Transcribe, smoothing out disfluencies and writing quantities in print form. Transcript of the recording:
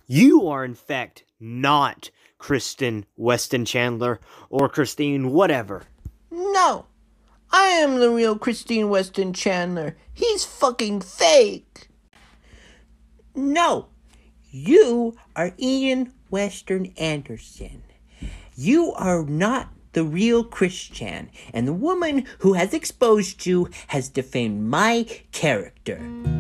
You are, in fact, not Kristen Weston Chandler or Christine whatever. No, I am the real Christine Weston Chandler. He's fucking fake. No, you are Ian Western Anderson. You are not the real Christian, and the woman who has exposed you has defamed my character.